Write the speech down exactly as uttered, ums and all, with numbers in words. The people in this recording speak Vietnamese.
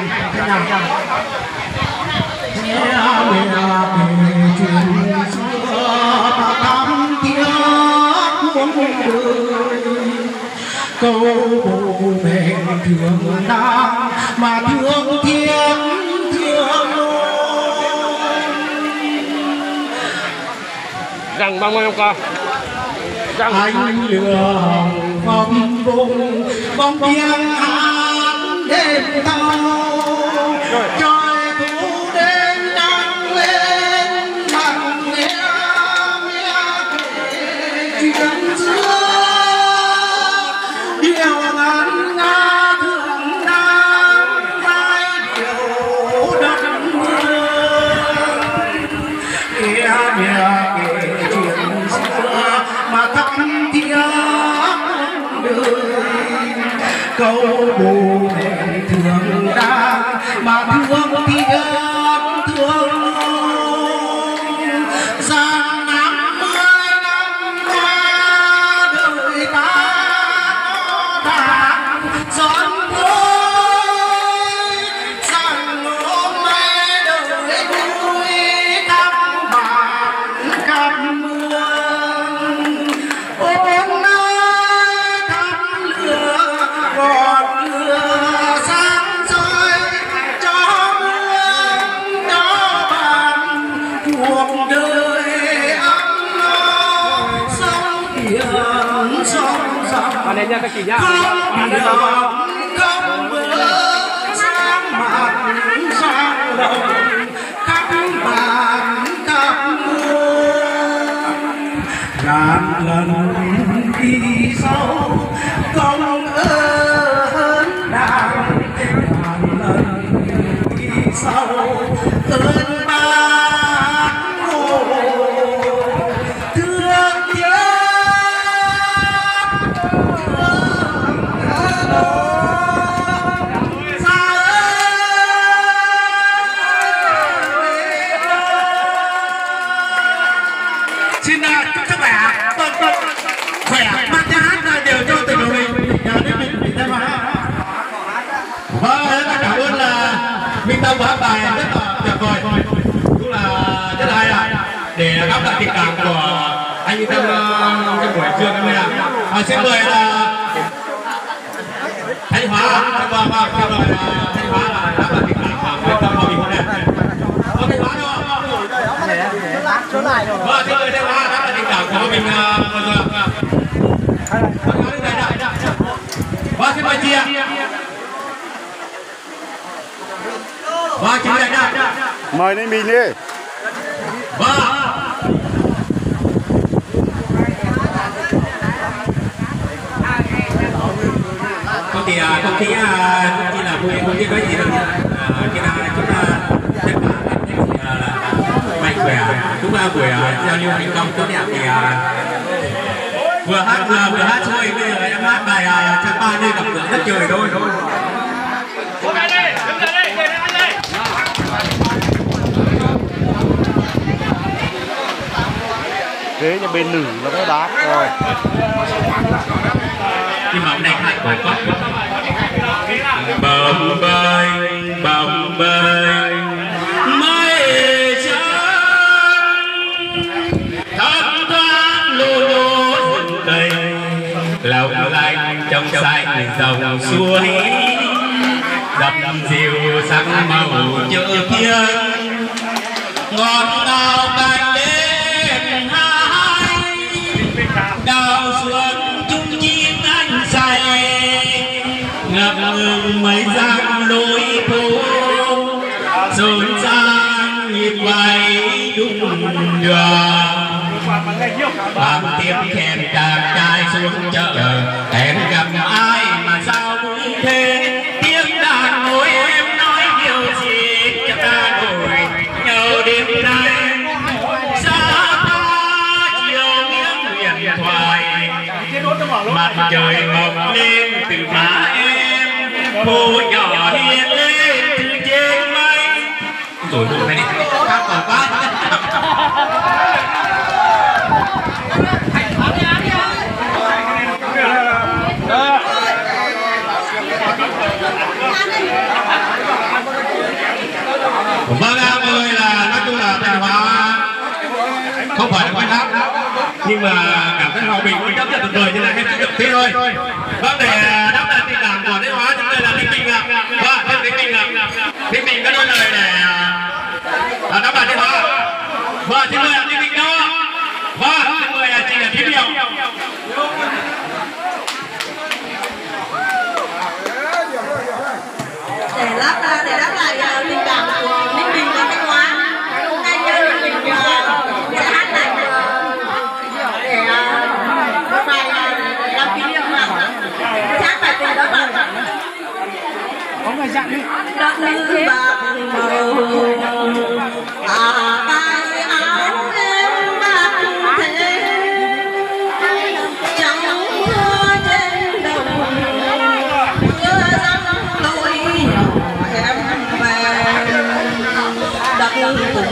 này thế nào thế nào mẹ mẹ chuyện xưa ta tâm tiếc muôn đời câu bố mẹ thương nam mà thương thiên thương rằng bao nhiêu con rằng anh lừa vòng vùng bóng tiếng hát đêm thâu trời thu đêm đang lên bằng nghe nghe chuyện xưa điều ngàn nga thương nam vai điều đất mưa nghe nghe kể chuyện xưa mà thắm tiếng đời câu bố mẹ thương đã mà thương tiếc thương giang năm mươi năm qua đời ta đã giòn vơi rằng hôm nay đời vui thăm bạn khắp mương hôm nay thăm lửa còn lửa sáng soi cho mương cho bạn cuộc đời ấm no sống hiền sống dòng anh em nha các chị nhá không lòng không bữa sáng mặt sáng lòng các bạn các muôn ngàn lần đi sâu công ơn đảng ngàn lần đi sâu ơn bác hồ thương nhớ xin chúc sức khỏe vâng vâng khỏe mang tiếng hát ra đều cho tình của mình nhờ đến mình mình ra mà vâng rất cảm ơn là Minh Tâm và hát bài rất là tuyệt vời cũng là rất là hay ạ để gắp lại tình cảm của anh Minh Tâm trong buổi trưa hôm nay ạ à, xin mời là Thanh Hóa vâng vâng xin mời Thanh Hóa là gắp lại tình cảm của Minh Tâm và mình hôm nay có Thanh Hóa đâu vâng xin mời Thanh Hóa gắp lại tình cảm của mình vừa rồi vâng xin mời chị ạ vâng chị đại đại mời lên mình đi vâng công ty công ty công ty là vui công ty có gì đâu khi nào chúng ta tất cả mạnh khỏe chúng ta buổi giao lưu thành công tốt đẹp thì vừa hát vừa vừa hát thôi bây giờ em hát bài chắc ba nơi gặp gỡ đất trời thôi thôi đứng lại đây đứng lại đây để ăn đây thế nhà bên nữ nó có đá rồi nhưng mà hôm nay hát bài quá bầm bơi bầm bơi mây trắng thấm thoáng lô lô rừng cây lòng lạnh trong xanh dòng suối dập dìu sắc màu chợ thiên ngọt ngào cành đêm hai đào xuân chung chim anh say ngập ngừng mấy dặm lối phố rộn ràng nhịp quay đung đưa bằng tiếng khen chàng trai xuống chợ em gặp ai mà sao vui thế tiếng đàn ngồi em nói điều gì cho ta ngồi nhớ đêm nay xa ta chiều nghiêng huyền thoại mặt trời mọc lên từ má em phố nhỏ hiện lên từ trên mây rồi đủ này đi hát còn quá nhưng mà cảm thấy hòa bình cũng chấp nhận tuyệt vời cho nên em tiếp tục thế thôi. Vâng, để đáp lại tình cảm của Thanh Hóa chúng tôi là Thanh Bình ạ. Vâng, Thanh Bình ạ. Thanh Bình có đôi lời để đáp lại Thanh Hóa. Vâng, xin mời Thanh Bình đó. Vâng, xin mời chị là Thím Điều. Để đáp để đáp lại tình cảm của Ninh Bình và Thanh Hóa, hôm nay Ninh Bình sẽ hát lại để một bài làm kỷ niệm mà hát bài tình đó mà có người dặn đi đất nước bạc màu à bài áo em bạc thế trắng mưa trên đầu mưa răng lối nhỏ em về đất nước